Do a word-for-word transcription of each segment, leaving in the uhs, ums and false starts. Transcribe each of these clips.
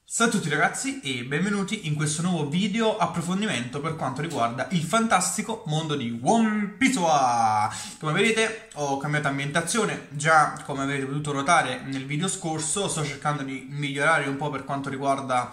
Ciao a tutti ragazzi e benvenuti in questo nuovo video approfondimento per quanto riguarda il fantastico mondo di One Piece. Come vedete ho cambiato ambientazione, già come avete potuto notare nel video scorso sto cercando di migliorare un po' per quanto riguarda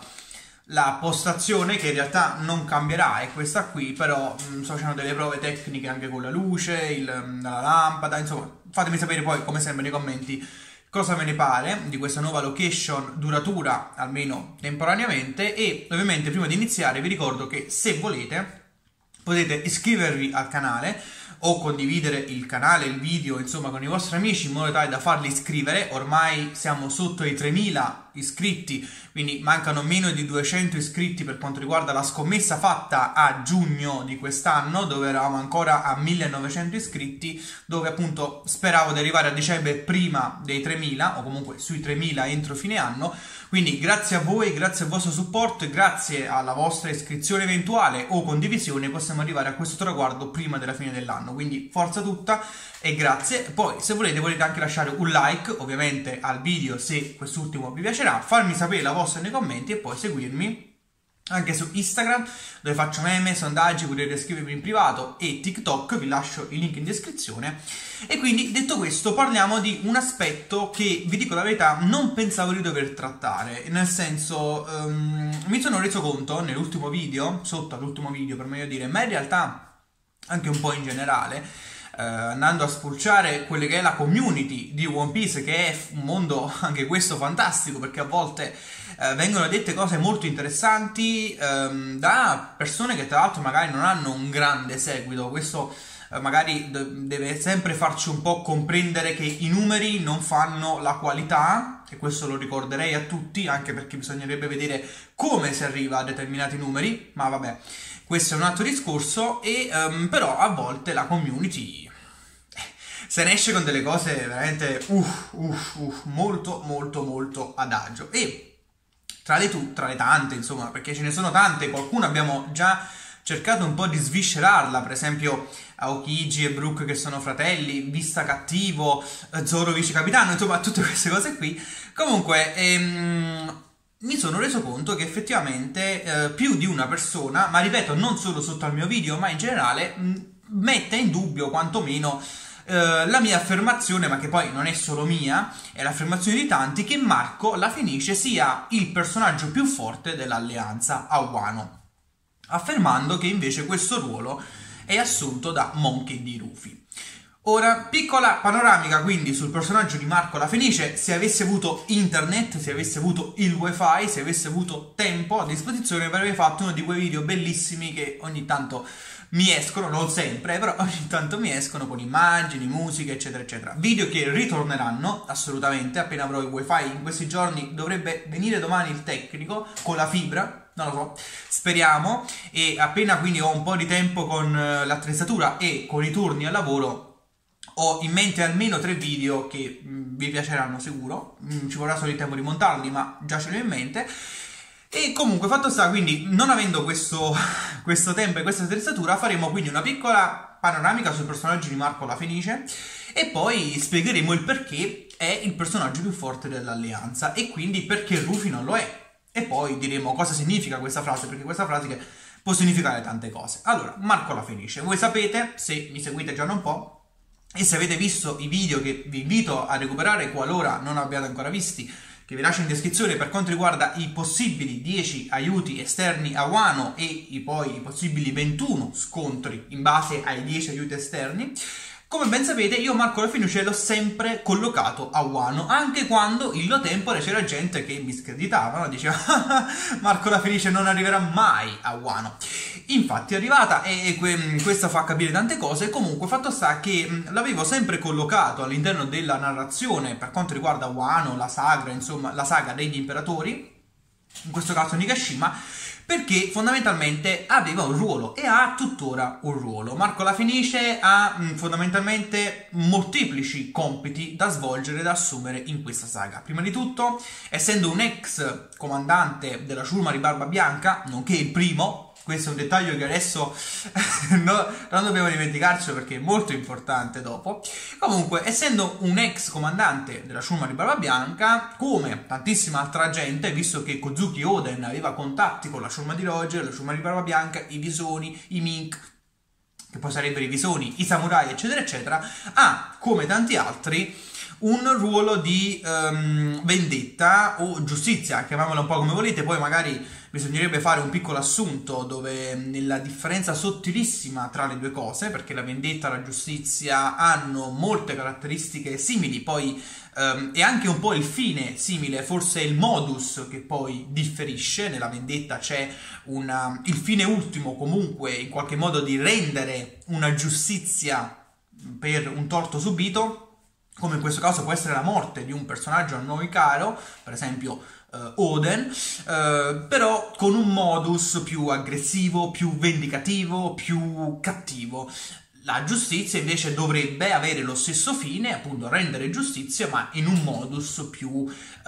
la postazione, che in realtà non cambierà, è questa qui, però mh, sto facendo delle prove tecniche anche con la luce, il, la lampada, insomma fatemi sapere poi come sempre nei commenti cosa ve ne pare di questa nuova location duratura, almeno temporaneamente. E ovviamente prima di iniziare vi ricordo che se volete potete iscrivervi al canale o condividere il canale, il video, insomma, con i vostri amici in modo tale da farli iscrivere. Ormai siamo sotto i tremila iscritti, quindi mancano meno di duecento iscritti per quanto riguarda la scommessa fatta a giugno di quest'anno, dove eravamo ancora a millenovecento iscritti, dove appunto speravo di arrivare a dicembre prima dei tremila, o comunque sui tremila entro fine anno. Quindi grazie a voi, grazie al vostro supporto e grazie alla vostra iscrizione eventuale o condivisione possiamo arrivare a questo traguardo prima della fine dell'anno. Quindi forza tutta e grazie. Poi se volete volete anche lasciare un like ovviamente al video se quest'ultimo vi piacerà, farmi sapere la vostra nei commenti e poi seguirmi anche su Instagram, dove faccio meme, sondaggi, potete scrivermi in privato, e TikTok, vi lascio il link in descrizione. E quindi detto questo parliamo di un aspetto che, vi dico la verità, non pensavo di dover trattare, nel senso um, mi sono reso conto nell'ultimo video, sotto all'ultimo video per meglio dire, ma in realtà anche un po' in generale, Uh, andando a spulciare quelle che è la community di One Piece, che è un mondo anche questo fantastico, perché a volte uh, vengono dette cose molto interessanti um, da persone che tra l'altro magari non hanno un grande seguito. Questo uh, magari deve sempre farci un po' comprendere che i numeri non fanno la qualità, e questo lo ricorderei a tutti, anche perché bisognerebbe vedere come si arriva a determinati numeri, ma vabbè, questo è un altro discorso. E um, però a volte la community se ne esce con delle cose veramente uff, uff, uff, molto molto molto adagio. E tra le, tu, tra le tante, insomma, perché ce ne sono tante, qualcuno abbiamo già cercato un po' di sviscerarla, per esempio Aokiji e Brook che sono fratelli, Vista cattivo, Zoro vice capitano, insomma tutte queste cose qui. Comunque ehm, mi sono reso conto che effettivamente eh, più di una persona, ma ripeto non solo sotto al mio video ma in generale, mh, mette in dubbio quantomeno Uh, la mia affermazione, ma che poi non è solo mia, è l'affermazione di tanti, che Marco la Fenice sia il personaggio più forte dell'alleanza a Wano, affermando che invece questo ruolo è assunto da Monkey D. Luffy. Ora, piccola panoramica quindi sul personaggio di Marco la Fenice. Se avesse avuto internet, se avesse avuto il wifi, se avesse avuto tempo a disposizione, avrei fatto uno di quei video bellissimi che ogni tanto mi escono, non sempre, però ogni tanto mi escono, con immagini, musiche, eccetera, eccetera. Video che ritorneranno assolutamente appena avrò il wifi. In questi giorni dovrebbe venire domani il tecnico con la fibra, non lo so, speriamo. E appena quindi ho un po' di tempo con l'attrezzatura e con i turni al lavoro, ho in mente almeno tre video che mh, vi piaceranno sicuro. Mh, ci vorrà solo il tempo di montarli, ma già ce li ho in mente. E comunque fatto sta, quindi non avendo questo, questo tempo e questa attrezzatura, faremo quindi una piccola panoramica sul personaggio di Marco la Fenice e poi spiegheremo il perché è il personaggio più forte dell'alleanza e quindi perché Luffy non lo è. E poi diremo cosa significa questa frase, perché questa frase che può significare tante cose. Allora, Marco la Fenice, voi sapete, se mi seguite già da un po', e se avete visto i video che vi invito a recuperare qualora non abbiate ancora visti, che vi lascio in descrizione, per quanto riguarda i possibili dieci aiuti esterni a Wano e i poi i possibili ventuno scontri in base ai dieci aiuti esterni. Come ben sapete, io Marco la Fenice l'ho sempre collocato a Wano, anche quando illo tempore c'era gente che mi screditava, no? Diceva Marco la Fenice non arriverà mai a Wano. Infatti è arrivata e questo fa capire tante cose. Comunque fatto sta che l'avevo sempre collocato all'interno della narrazione per quanto riguarda Wano, la saga, insomma la saga degli imperatori, in questo caso Nigashima, perché fondamentalmente aveva un ruolo e ha tuttora un ruolo. Marco la Fenice ha mh, fondamentalmente molteplici compiti da svolgere, da assumere in questa saga. Prima di tutto, essendo un ex comandante della ciurma di Barba Bianca, nonché il primo questo è un dettaglio che adesso no, non dobbiamo dimenticarcelo perché è molto importante dopo. Comunque, essendo un ex comandante della ciurma di Barba Bianca, come tantissima altra gente, visto che Kozuki Oden aveva contatti con la ciurma di Roger, la ciurma di Barba Bianca, i Visoni, i Mink, che poi sarebbero i Visoni, i Samurai, eccetera, eccetera, ha, come tanti altri, un ruolo di um, vendetta o giustizia, chiamiamola un po' come volete. Poi magari bisognerebbe fare un piccolo assunto dove nella differenza sottilissima tra le due cose, perché la vendetta e la giustizia hanno molte caratteristiche simili, poi um, è anche un po' il fine simile, forse è il modus che poi differisce. Nella vendetta c'è una, il fine ultimo comunque in qualche modo di rendere una giustizia per un torto subito, come in questo caso può essere la morte di un personaggio a noi caro, per esempio uh, Oden, uh, però con un modus più aggressivo, più vendicativo, più cattivo. La giustizia invece dovrebbe avere lo stesso fine, appunto rendere giustizia, ma in un modus più uh,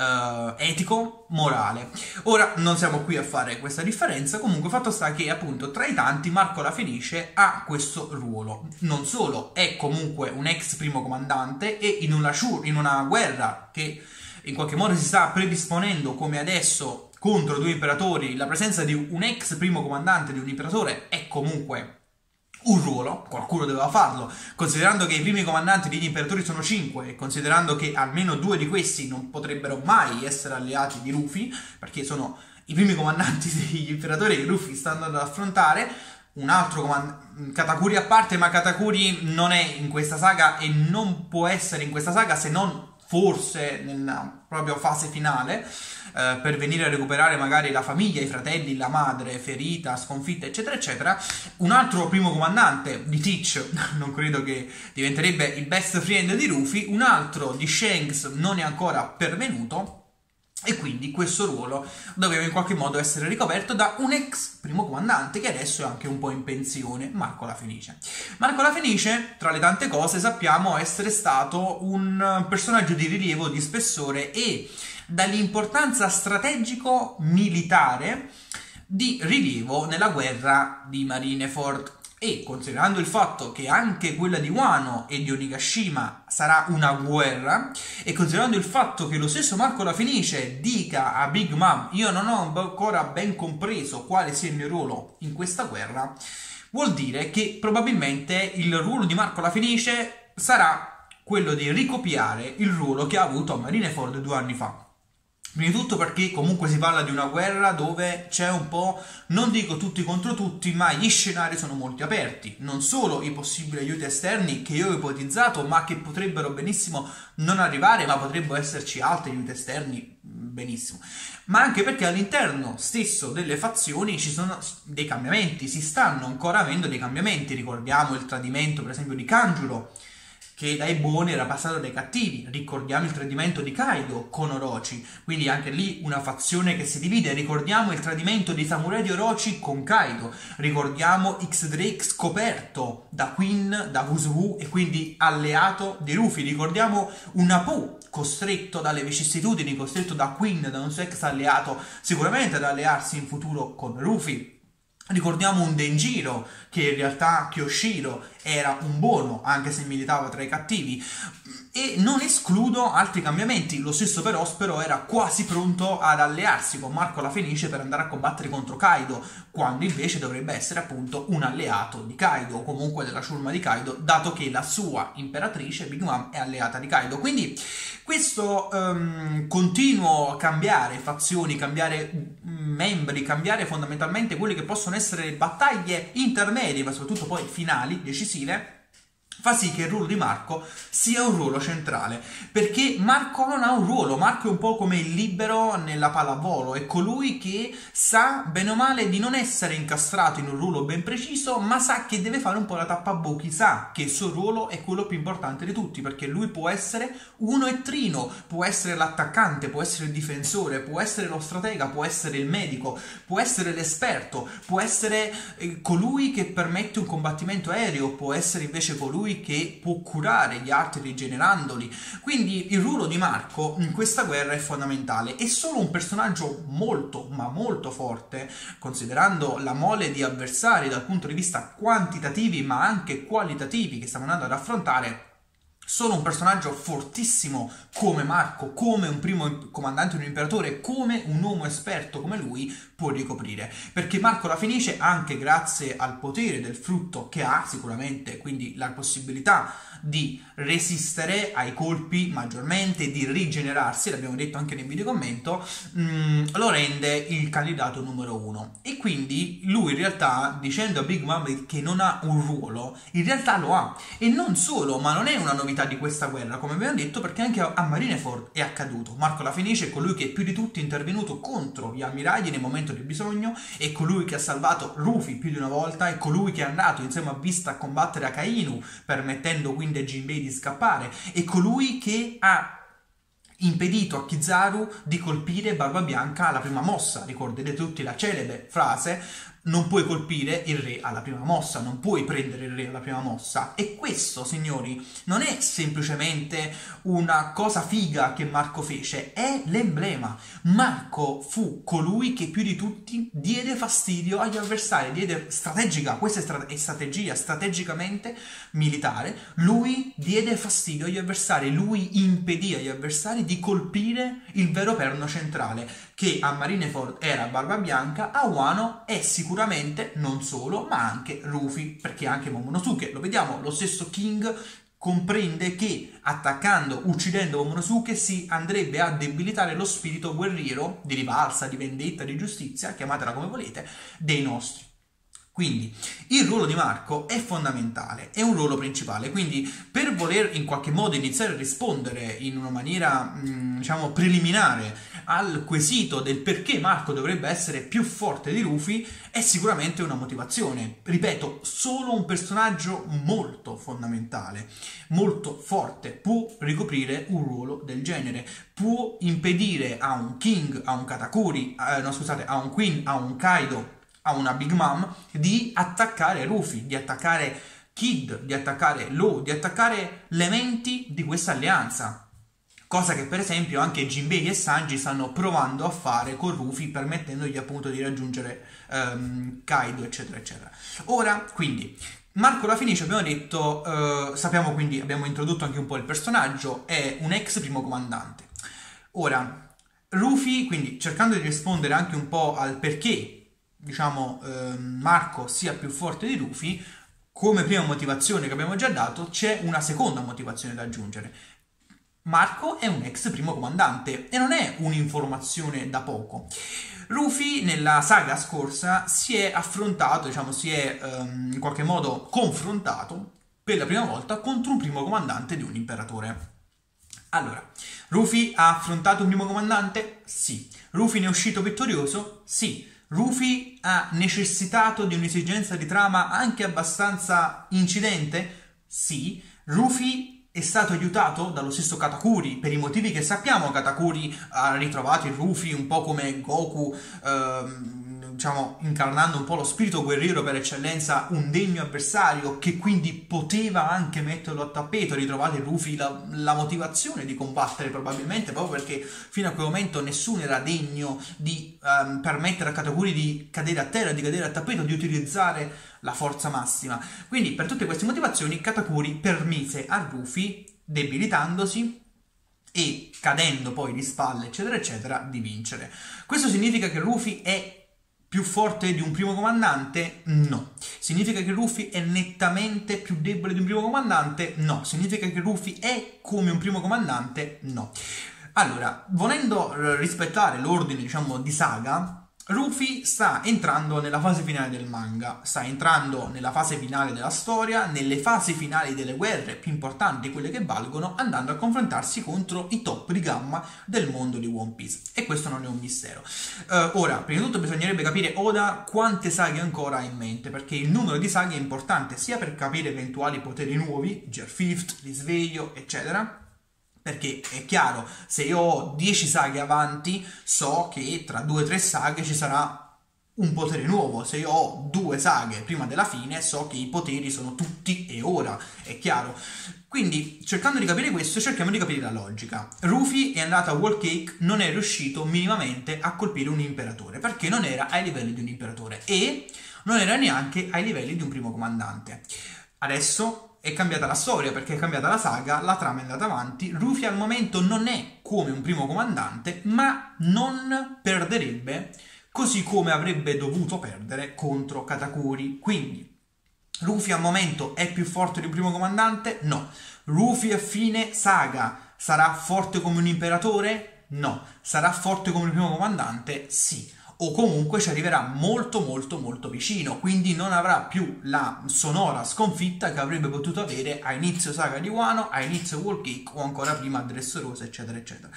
etico, morale. Ora non siamo qui a fare questa differenza, comunque fatto sta che appunto tra i tanti Marco La Fenice ha questo ruolo. Non solo, è comunque un ex primo comandante e in una, in una guerra che in qualche modo si sta predisponendo come adesso contro due imperatori, la presenza di un ex primo comandante di un imperatore è comunque un ruolo, qualcuno doveva farlo, considerando che i primi comandanti degli imperatori sono cinque e considerando che almeno due di questi non potrebbero mai essere alleati di Rufy, perché sono i primi comandanti degli imperatori che Rufy sta andando ad affrontare. Un altro comandante, Katakuri a parte, ma Katakuri non è in questa saga e non può essere in questa saga se non forse nella propria fase finale, eh, per venire a recuperare magari la famiglia, i fratelli, la madre ferita, sconfitta, eccetera eccetera. Un altro primo comandante di Teach non credo che diventerebbe il best friend di Rufy, un altro di Shanks non è ancora pervenuto, e quindi questo ruolo doveva in qualche modo essere ricoperto da un ex primo comandante che adesso è anche un po' in pensione, Marco La Fenice. Marco La Fenice, tra le tante cose, sappiamo essere stato un personaggio di rilievo, di spessore e dall'importanza strategico-militare di rilievo nella guerra di Marineford. E considerando il fatto che anche quella di Wano e di Onigashima sarà una guerra, e considerando il fatto che lo stesso Marco La Fenice dica a Big Mom io non ho ancora ben compreso quale sia il mio ruolo in questa guerra, vuol dire che probabilmente il ruolo di Marco La Fenice sarà quello di ricopiare il ruolo che ha avuto a Marineford due anni fa. Prima di tutto perché comunque si parla di una guerra dove c'è un po', non dico tutti contro tutti, ma gli scenari sono molto aperti. Non solo i possibili aiuti esterni che io ho ipotizzato, ma che potrebbero benissimo non arrivare, ma potrebbero esserci altri aiuti esterni benissimo. Ma anche perché all'interno stesso delle fazioni ci sono dei cambiamenti, si stanno ancora avendo dei cambiamenti. Ricordiamo il tradimento per esempio di Kanjuro, che dai buoni era passato dai cattivi. Ricordiamo il tradimento di Kaido con Orochi, quindi anche lì una fazione che si divide. Ricordiamo il tradimento dei samurai di Orochi con Kaido, ricordiamo X-Drake scoperto da Queen, da Usopp e quindi alleato di Rufy, ricordiamo un Apu costretto dalle vicissitudini, costretto da Queen, da un suo ex alleato, sicuramente ad allearsi in futuro con Rufy. Ricordiamo un Denjiro che in realtà Kyoshiro era un buono anche se militava tra i cattivi, e non escludo altri cambiamenti. Lo stesso Perospero era quasi pronto ad allearsi con Marco La Fenice per andare a combattere contro Kaido, quando invece dovrebbe essere appunto un alleato di Kaido o comunque della ciurma di Kaido, dato che la sua imperatrice Big Mom è alleata di Kaido. Quindi questo um, continuo cambiare fazioni, cambiare membri, cambiare fondamentalmente quelle che possono essere le battaglie intermedie, ma soprattutto poi finali, decisive, fa sì che il ruolo di Marco sia un ruolo centrale, perché Marco non ha un ruolo. Marco è un po' come il libero nella pallavolo, è colui che sa bene o male di non essere incastrato in un ruolo ben preciso, ma sa che deve fare un po' la tappabuchi, sa che il suo ruolo è quello più importante di tutti, perché lui può essere uno e trino, può essere l'attaccante, può essere il difensore, può essere lo stratega, può essere il medico, può essere l'esperto, può essere eh, colui che permette un combattimento aereo, può essere invece colui colui che può curare gli altri rigenerandoli. Quindi il ruolo di Marco in questa guerra è fondamentale. È solo un personaggio molto ma molto forte, considerando la mole di avversari dal punto di vista quantitativi ma anche qualitativi che stiamo andando ad affrontare. Solo un personaggio fortissimo come Marco, come un primo comandante di un imperatore, come un uomo esperto come lui può ricoprire. Perché Marco la finisce anche grazie al potere del frutto che ha sicuramente, quindi la possibilità di resistere ai colpi maggiormente, di rigenerarsi, l'abbiamo detto anche nel video commento, mh, lo rende il candidato numero uno. E quindi lui in realtà, dicendo a Big Mom che non ha un ruolo, in realtà lo ha. E non solo, ma non è una novità di questa guerra, come abbiamo detto, perché anche a Marineford è accaduto. Marco la finisce, colui che più di tutti è intervenuto contro gli ammiragli nel momento di bisogno, è colui che ha salvato Rufy più di una volta, è colui che è andato insieme a Vista a combattere Akainu, permettendo quindi a Jinbei di scappare, è colui che ha impedito a Kizaru di colpire Barbabianca alla prima mossa. Ricorderete tutti la celebre frase: non puoi colpire il re alla prima mossa, non puoi prendere il re alla prima mossa. E questo, signori, non è semplicemente una cosa figa che Marco fece, è l'emblema. Marco fu colui che più di tutti diede fastidio agli avversari, diede strategica, questa è, strate- è strategia strategicamente militare, lui diede fastidio agli avversari, lui impedì agli avversari di colpire il vero perno centrale, che a Marineford era Barbabianca, a Wano è sicuramente non solo, ma anche Rufy, perché anche Momonosuke, lo vediamo, lo stesso King comprende che attaccando, uccidendo Momonosuke si andrebbe a debilitare lo spirito guerriero, di rivalsa, di vendetta, di giustizia, chiamatela come volete, dei nostri. Quindi il ruolo di Marco è fondamentale, è un ruolo principale, quindi per voler in qualche modo iniziare a rispondere in una maniera, mh, diciamo, preliminare al quesito del perché Marco dovrebbe essere più forte di Rufy, è sicuramente una motivazione. Ripeto, solo un personaggio molto fondamentale, molto forte, può ricoprire un ruolo del genere, può impedire a un King, a un Katakuri, eh, no scusate, a un Queen, a un Kaido, a una Big Mom di attaccare Rufy, di attaccare Kid, di attaccare Law, di attaccare le menti di questa alleanza. Cosa che per esempio anche Jinbei e Sanji stanno provando a fare con Rufy, permettendogli appunto di raggiungere um, Kaido, eccetera, eccetera. Ora, quindi, Marco la finisce, abbiamo detto, uh, sappiamo quindi, abbiamo introdotto anche un po' il personaggio, è un ex primo comandante. Ora, Rufy, quindi cercando di rispondere anche un po' al perché diciamo eh, Marco sia più forte di Rufy, come prima motivazione che abbiamo già dato c'è una seconda motivazione da aggiungere. Marco è un ex primo comandante e non è un'informazione da poco. Rufy nella saga scorsa si è affrontato, diciamo si è ehm, in qualche modo confrontato per la prima volta contro un primo comandante di un imperatore. Allora, Rufy ha affrontato un primo comandante? Sì. Rufy ne è uscito vittorioso? Sì. Rufy ha necessitato di un'esigenza di trama anche abbastanza incidente? Sì. Rufy è stato aiutato dallo stesso Katakuri, per i motivi che sappiamo. Katakuri ha ritrovato il Rufy un po' come Goku, ehm, diciamo incarnando un po' lo spirito guerriero per eccellenza, un degno avversario che quindi poteva anche metterlo a tappeto. Ritrovate il Rufy la, la motivazione di combattere probabilmente, proprio perché fino a quel momento nessuno era degno di um, permettere a Katakuri di cadere a terra, di cadere a tappeto, di utilizzare la forza massima. Quindi per tutte queste motivazioni Katakuri permise a Rufy, debilitandosi e cadendo poi di spalle eccetera eccetera, di vincere. Questo significa che Rufy è più forte di un primo comandante? No. Significa che Rufy è nettamente più debole di un primo comandante? No. Significa che Rufy è come un primo comandante? No. Allora, volendo rispettare l'ordine, diciamo, di saga, Rufy sta entrando nella fase finale del manga, sta entrando nella fase finale della storia, nelle fasi finali delle guerre più importanti, quelle che valgono, andando a confrontarsi contro i top di gamma del mondo di One Piece. E questo non è un mistero. Uh, ora, prima di tutto bisognerebbe capire Oda quante saghe ancora ha in mente, perché il numero di saghe è importante sia per capire eventuali poteri nuovi, Gear Fifth, risveglio, eccetera. Perché è chiaro, se io ho dieci saghe avanti, so che tra due o tre saghe ci sarà un potere nuovo. Se io ho due saghe prima della fine, so che i poteri sono tutti e ora, è chiaro. Quindi, cercando di capire questo, cerchiamo di capire la logica. Rufy è andato a Whole Cake, non è riuscito minimamente a colpire un imperatore, perché non era ai livelli di un imperatore e non era neanche ai livelli di un primo comandante. Adesso è cambiata la storia, perché è cambiata la saga, la trama è andata avanti. Rufy al momento non è come un primo comandante, ma non perderebbe così come avrebbe dovuto perdere contro Katakuri. Quindi Rufy al momento è più forte di un primo comandante? No. Rufy a fine saga sarà forte come un imperatore? No. Sarà forte come il primo comandante? Sì. O comunque ci arriverà molto molto molto vicino, quindi non avrà più la sonora sconfitta che avrebbe potuto avere a inizio saga di Wano, a inizio Whole Cake o ancora prima a Dressrosa, eccetera eccetera,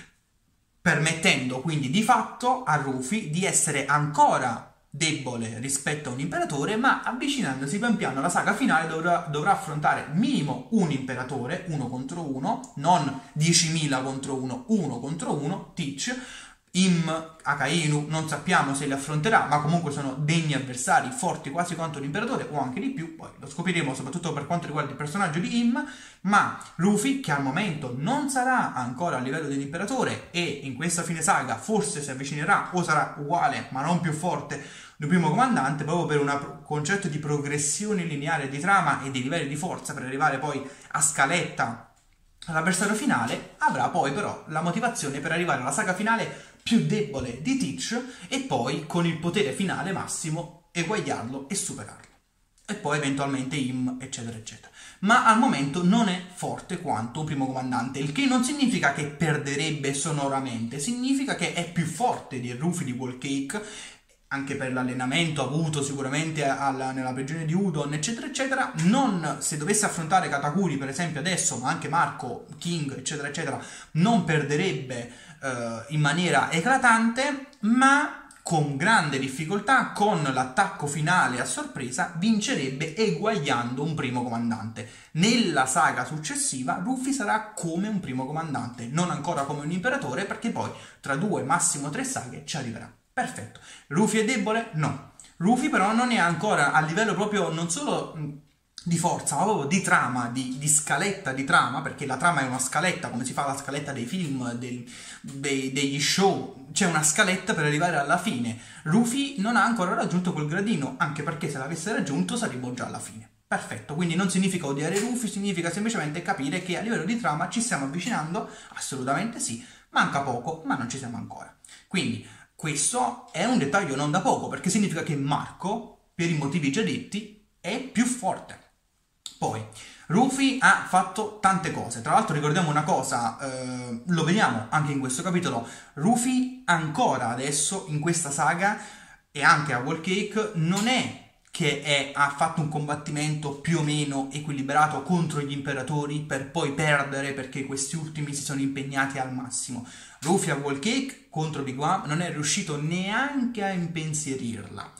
permettendo quindi di fatto a Rufy di essere ancora debole rispetto a un imperatore, ma avvicinandosi pian piano alla saga finale dovrà, dovrà affrontare minimo un imperatore, uno contro uno, non diecimila contro uno, uno contro uno, Teach. Im, Akainu non sappiamo se li affronterà, ma comunque sono degni avversari, forti quasi quanto l'imperatore o anche di più, poi lo scopriremo soprattutto per quanto riguarda il personaggio di Im. Ma Rufy, che al momento non sarà ancora a livello dell'imperatore e in questa fine saga forse si avvicinerà o sarà uguale ma non più forte del primo comandante, proprio per un concetto di progressione lineare di trama e di livelli di forza per arrivare poi a scaletta all'avversario finale, avrà poi però la motivazione per arrivare alla saga finale più debole di Teach e poi con il potere finale massimo eguagliarlo e superarlo. E poi eventualmente Im, eccetera eccetera. Ma al momento non è forte quanto un primo comandante, il che non significa che perderebbe sonoramente, significa che è più forte di Rufy di Whole Cake, anche per l'allenamento avuto sicuramente alla, nella prigione di Udon, eccetera eccetera. Non, se dovesse affrontare Katakuri per esempio adesso, ma anche Marco, King, eccetera eccetera, non perderebbe eh, in maniera eclatante, ma con grande difficoltà, con l'attacco finale a sorpresa, vincerebbe eguagliando un primo comandante. Nella saga successiva Rufy sarà come un primo comandante, non ancora come un imperatore, perché poi tra due, massimo tre saghe ci arriverà. Perfetto. Rufy è debole? No. Rufy però non è ancora a livello proprio non solo di forza, ma proprio di trama, di, di scaletta di trama, perché la trama è una scaletta, come si fa la scaletta dei film, del, dei, degli show, c'è una scaletta per arrivare alla fine. Rufy non ha ancora raggiunto quel gradino, anche perché se l'avesse raggiunto saremmo già alla fine. Perfetto, quindi non significa odiare Rufy, significa semplicemente capire che a livello di trama ci stiamo avvicinando, assolutamente sì, manca poco, ma non ci siamo ancora. Quindi questo è un dettaglio non da poco, perché significa che Marco, per i motivi già detti, è più forte. Poi, Rufy ha fatto tante cose. Tra l'altro ricordiamo una cosa, eh, lo vediamo anche in questo capitolo, Rufy ancora adesso, in questa saga, e anche a Whole Cake, non è che è, ha fatto un combattimento più o meno equilibrato contro gli imperatori per poi perdere perché questi ultimi si sono impegnati al massimo. Rufy a Whole Cake contro Big Mom non è riuscito neanche a impensierirla.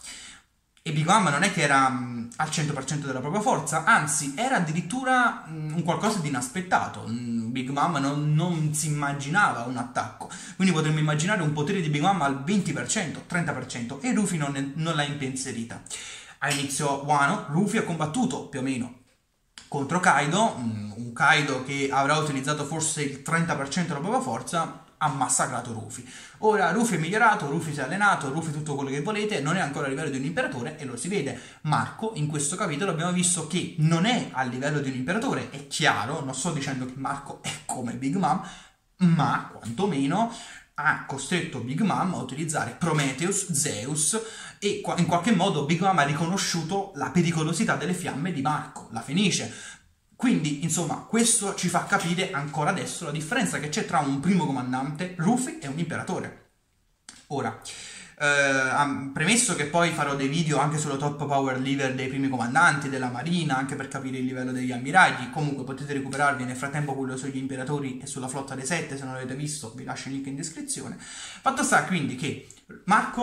E Big Mom non è che era mh, al cento per cento della propria forza, anzi era addirittura mh, un qualcosa di inaspettato. Mh, Big Mom non, non si immaginava un attacco, quindi potremmo immaginare un potere di Big Mom al venti per cento, trenta per cento, e Rufy non, non l'ha impensierita. A inizio Wano, Rufy ha combattuto più o meno contro Kaido, un Kaido che avrà utilizzato forse il trenta per cento della propria forza, ha massacrato Rufy. Ora Rufy è migliorato, Rufy si è allenato, Rufy tutto quello che volete, non è ancora a livello di un imperatore e lo si vede. Marco, in questo capitolo abbiamo visto che non è a livello di un imperatore, è chiaro, non sto dicendo che Marco è come Big Mom, ma quantomeno ha costretto Big Mom a utilizzare Prometheus, Zeus, e in qualche modo Big Mom ha riconosciuto la pericolosità delle fiamme di Marco, la Fenice. Quindi, insomma, questo ci fa capire ancora adesso la differenza che c'è tra un primo comandante, Rufy, e un imperatore. Ora, eh, premesso che poi farò dei video anche sulla top power level dei primi comandanti, della marina, anche per capire il livello degli ammiragli, comunque potete recuperarvi nel frattempo quello sugli imperatori e sulla flotta dei sette, se non l'avete visto vi lascio il link in descrizione. Fatto sta quindi che Marco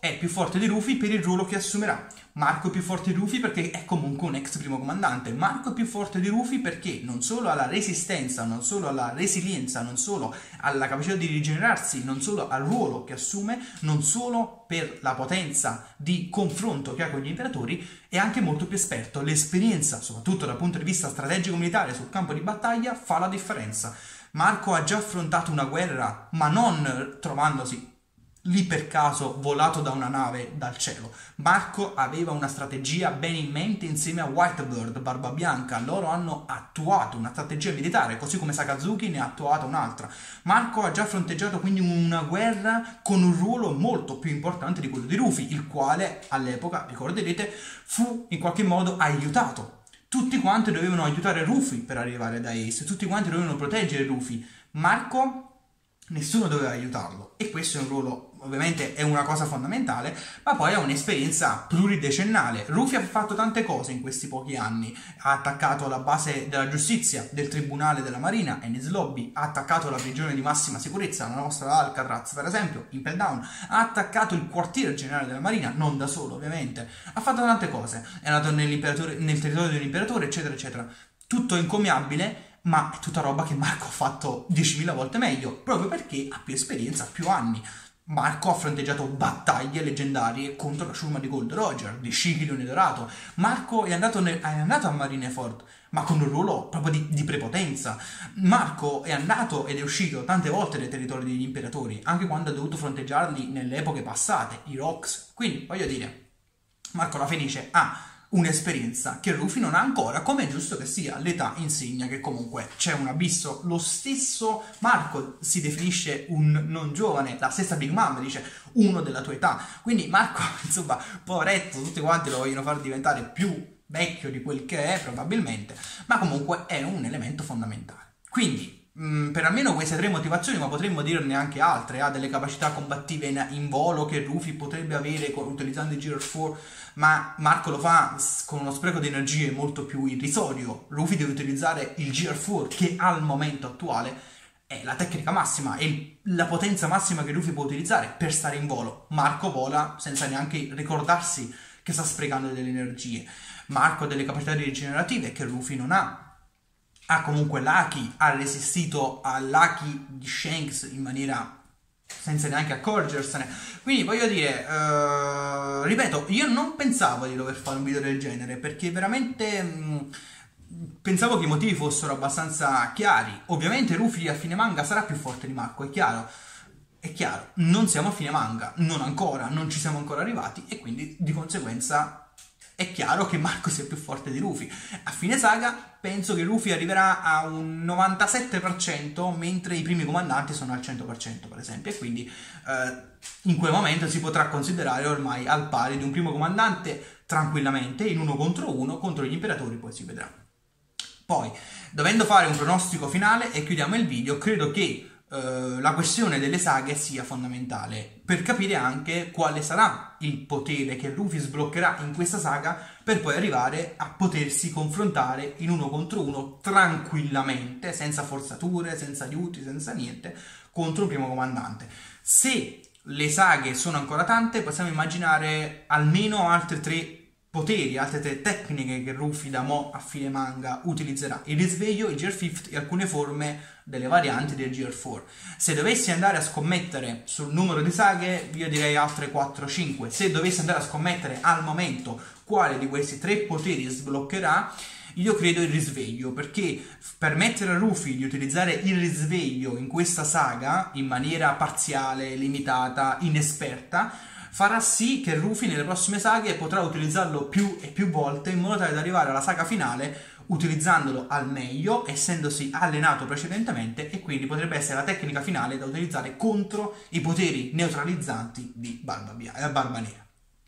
è più forte di Rufy per il ruolo che assumerà. Marco è più forte di Rufy perché è comunque un ex primo comandante. Marco è più forte di Rufy perché non solo ha la resistenza, non solo ha la resilienza, non solo ha la capacità di rigenerarsi, non solo al ruolo che assume, non solo per la potenza di confronto che ha con gli imperatori, è anche molto più esperto. L'esperienza, soprattutto dal punto di vista strategico militare sul campo di battaglia, fa la differenza. Marco ha già affrontato una guerra, ma non trovandosi lì per caso volato da una nave dal cielo. Marco aveva una strategia bene in mente insieme a Whitebird, Barba Bianca. Loro hanno attuato una strategia militare, così come Sakazuki ne ha attuata un'altra. Marco ha già fronteggiato quindi una guerra con un ruolo molto più importante di quello di Rufy, il quale all'epoca, ricorderete, fu in qualche modo aiutato. Tutti quanti dovevano aiutare Rufy per arrivare da Ace, tutti quanti dovevano proteggere Rufy. Marco, nessuno doveva aiutarlo, e questo è un ruolo, ovviamente è una cosa fondamentale, ma poi ha un'esperienza pluridecennale. Rufy ha fatto tante cose in questi pochi anni: ha attaccato la base della giustizia del tribunale della marina, Enies Lobby, ha attaccato la prigione di massima sicurezza, la nostra Alcatraz per esempio, Impel Down, ha attaccato il quartiere generale della marina, non da solo ovviamente, ha fatto tante cose, è andato nel territorio dell'imperatore, eccetera eccetera. Tutto incommiabile, ma è tutta roba che Marco ha fatto diecimila volte meglio, proprio perché ha più esperienza, ha più anni. Marco ha fronteggiato battaglie leggendarie contro la ciurma di Gold Roger, di Shiki Dorato. Marco è andato, nel, è andato a Marineford, ma con un ruolo proprio di, di prepotenza. Marco è andato ed è uscito tante volte dai territori degli imperatori, anche quando ha dovuto fronteggiarli nelle epoche passate, i Rocks. Quindi, voglio dire, Marco la Fenice ha un'esperienza che Rufy non ha ancora, come è giusto che sia. L'età insegna che comunque c'è un abisso. Lo stesso Marco si definisce un non giovane, la stessa Big Mom dice uno della tua età, quindi Marco, insomma, poveretto, tutti quanti lo vogliono far diventare più vecchio di quel che è probabilmente, ma comunque è un elemento fondamentale. Quindi per almeno queste tre motivazioni, ma potremmo dirne anche altre, ha delle capacità combattive in, in volo che Rufy potrebbe avere utilizzando il G R quattro, ma Marco lo fa con uno spreco di energie molto più irrisorio. Rufy deve utilizzare il G R quattro, che al momento attuale è la tecnica massima, è la potenza massima che Rufy può utilizzare per stare in volo. Marco vola senza neanche ricordarsi che sta sprecando delle energie. Marco ha delle capacità rigenerative che Rufy non ha. Ha comunque l'Haki, ha resistito all'Haki di Shanks in maniera senza neanche accorgersene. Quindi voglio dire, uh, ripeto, io non pensavo di dover fare un video del genere, perché veramente mh, pensavo che i motivi fossero abbastanza chiari. Ovviamente Rufy a fine manga sarà più forte di Marco, è chiaro. È chiaro, non siamo a fine manga, non ancora, non ci siamo ancora arrivati, e quindi di conseguenza è chiaro che Marco sia più forte di Rufy. A fine saga penso che Rufy arriverà a un novantasette per cento, mentre i primi comandanti sono al cento per cento per esempio, e quindi eh, in quel momento si potrà considerare ormai al pari di un primo comandante tranquillamente, in uno contro uno, contro gli imperatori poi si vedrà. Poi, dovendo fare un pronostico finale e chiudiamo il video, credo che Uh, la questione delle saghe sia fondamentale per capire anche quale sarà il potere che Rufy sbloccherà in questa saga, per poi arrivare a potersi confrontare in uno contro uno tranquillamente, senza forzature, senza aiuti, senza niente, contro il primo comandante. Se le saghe sono ancora tante, possiamo immaginare almeno altre tre poteri, altre tre tecniche che Rufy da mo' a fine manga utilizzerà: il risveglio, il G R cinque e alcune forme delle varianti del G R quattro. Se dovessi andare a scommettere sul numero di saghe, io direi altre quattro cinque. Se dovessi andare a scommettere al momento quale di questi tre poteri sbloccherà, io credo il risveglio, perché permettere a Rufy di utilizzare il risveglio in questa saga in maniera parziale, limitata, inesperta, farà sì che Rufy nelle prossime saghe potrà utilizzarlo più e più volte, in modo tale da arrivare alla saga finale utilizzandolo al meglio, essendosi allenato precedentemente, e quindi potrebbe essere la tecnica finale da utilizzare contro i poteri neutralizzanti di Barba, eh, Barba Nera.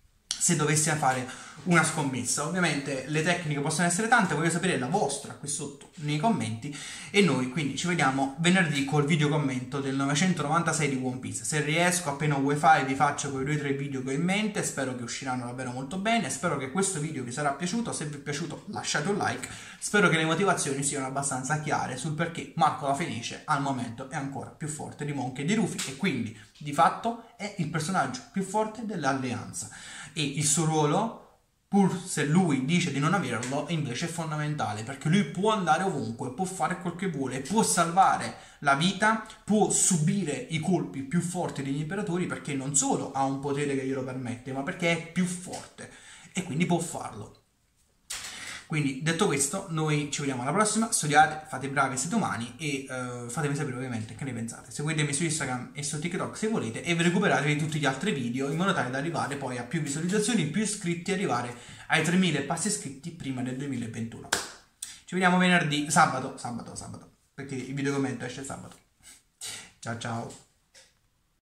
Se dovessi fare una scommessa, ovviamente le tecniche possono essere tante, voglio sapere la vostra qui sotto nei commenti, e noi quindi ci vediamo venerdì col video commento del novecentonovantasei di One Piece. Se riesco, appena ho wifi, vi faccio quei due o tre video che ho in mente, spero che usciranno davvero molto bene, spero che questo video vi sarà piaciuto. Se vi è piaciuto lasciate un like, spero che le motivazioni siano abbastanza chiare sul perché Marco la Fenice al momento è ancora più forte di Monkey e di Rufy, e quindi di fatto è il personaggio più forte dell'alleanza e il suo ruolo, pur se lui dice di non averlo, invece è fondamentale, perché lui può andare ovunque, può fare quel che vuole, può salvare la vita, può subire i colpi più forti degli imperatori, perché non solo ha un potere che glielo permette, ma perché è più forte e quindi può farlo. Quindi, detto questo, noi ci vediamo alla prossima, studiate, fate bravi, siete umani e uh, fatemi sapere ovviamente che ne pensate. Seguitemi su Instagram e su TikTok se volete e recuperatevi tutti gli altri video in modo tale da arrivare poi a più visualizzazioni, più iscritti e arrivare ai tremila passi iscritti prima del duemilaventuno. Ci vediamo venerdì, sabato, sabato, sabato, perché il video commento esce sabato. Ciao ciao!